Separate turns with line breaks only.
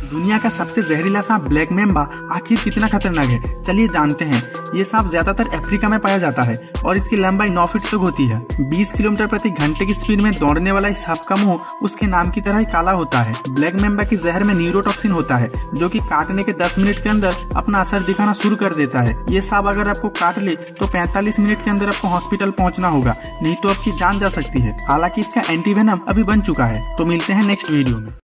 दुनिया का सबसे जहरीला सांप ब्लैक मैम्बा आखिर कितना खतरनाक है, चलिए जानते हैं। ये सांप ज्यादातर अफ्रीका में पाया जाता है और इसकी लंबाई 9 फीट तक होती है। 20 किलोमीटर प्रति घंटे की स्पीड में दौड़ने वाला इस सांप का मुंह उसके नाम की तरह ही काला होता है। ब्लैक मैम्बा की जहर में न्यूरोटॉक्सिन होता है जो कि काटने के 10 मिनट के अंदर अपना असर दिखाना शुरू कर देता है। ये सांप अगर आपको काट ले तो 45 मिनट के अंदर आपको हॉस्पिटल पहुंचना होगा, नहीं तो आपकी जान जा सकती है। हालांकि इसका एंटीवेनम अभी बन चुका है। तो मिलते हैं नेक्स्ट वीडियो में।